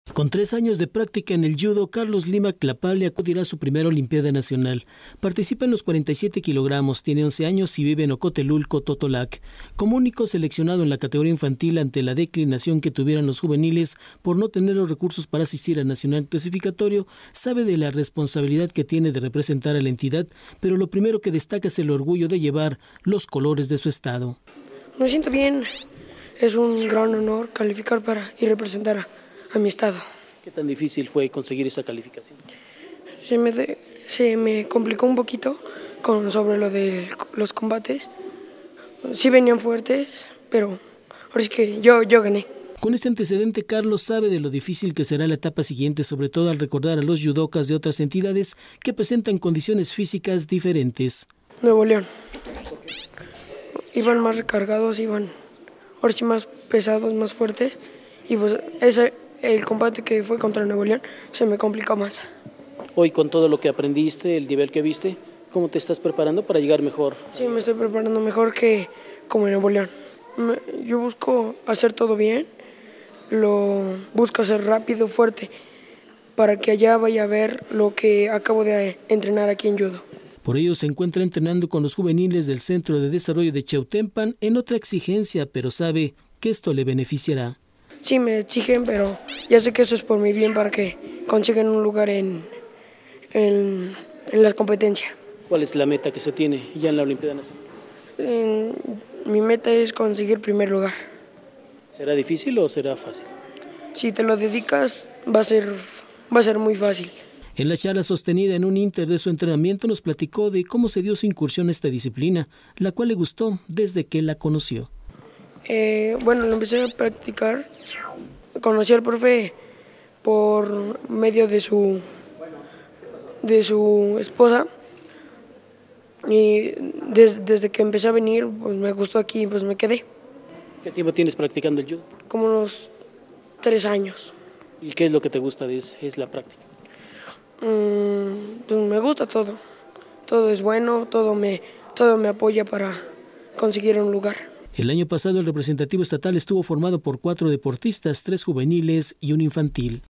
Con 3 años de práctica en el judo, Carlos Lima Clapale acudirá a su primera Olimpiada Nacional. Participa en los 47 kilogramos, tiene 11 años y vive en Ocotelulco, Totolac. Como único seleccionado en la categoría infantil ante la declinación que tuvieran los juveniles por no tener los recursos para asistir al Nacional Clasificatorio, sabe de la responsabilidad que tiene de representar a la entidad, pero lo primero que destaca es el orgullo de llevar los colores de su estado. Me siento bien, es un gran honor calificar y representar a mi estado. ¿Qué tan difícil fue conseguir esa calificación? Se me complicó un poquito sobre lo de los combates. Sí venían fuertes, pero ahora sí que yo gané. Con este antecedente, Carlos sabe de lo difícil que será la etapa siguiente, sobre todo al recordar a los judocas de otras entidades que presentan condiciones físicas diferentes. Nuevo León. Iban más recargados, iban ahora sí más pesados, más fuertes, y pues el combate que fue contra Nuevo León se me complicó más. Hoy, con todo lo que aprendiste, el nivel que viste, ¿cómo te estás preparando para llegar mejor? Sí, me estoy preparando mejor que como en Nuevo León. Yo busco hacer todo bien, lo busco hacer rápido, fuerte, para que allá vaya a ver lo que acabo de entrenar aquí en judo. Por ello se encuentra entrenando con los juveniles del Centro de Desarrollo de Cheutempan en otra exigencia, pero sabe que esto le beneficiará. Sí, me exigen, pero ya sé que eso es por mi bien, para que consigan un lugar en la competencia. ¿Cuál es la meta que se tiene ya en la Olimpiada Nacional? Mi meta es conseguir primer lugar. ¿Será difícil o será fácil? Si te lo dedicas, va a ser muy fácil. En la charla sostenida en un inter de su entrenamiento nos platicó de cómo se dio su incursión a esta disciplina, la cual le gustó desde que la conoció. Bueno, lo empecé a practicar, conocí al profe por medio de su esposa, y desde que empecé a venir pues me gustó aquí y pues me quedé. ¿Qué tiempo tienes practicando el judo? Como unos 3 años. ¿Y qué es lo que te gusta es la práctica? Pues me gusta todo es bueno, todo me apoya para conseguir un lugar. El año pasado el representativo estatal estuvo formado por 4 deportistas, 3 juveniles y un infantil.